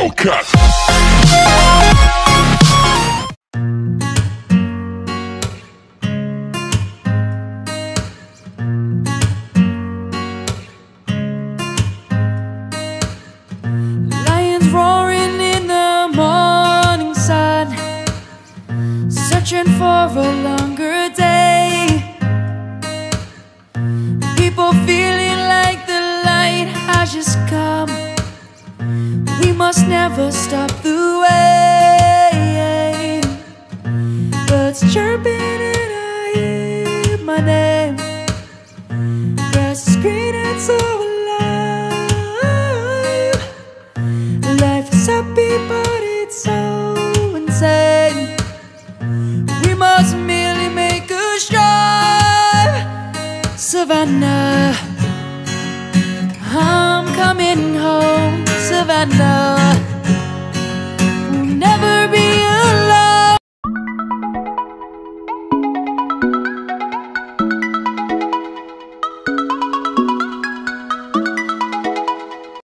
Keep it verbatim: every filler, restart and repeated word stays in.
cut. Lions roaring in the morning sun, searching for a longer day. People feeling like the light has just come. We must never stop the way. Birds chirping and I hear my name. Grass is green and so alive. Life is happy but it's so insane. We must merely make a strive. Savannah, I'm coming home, Savannah.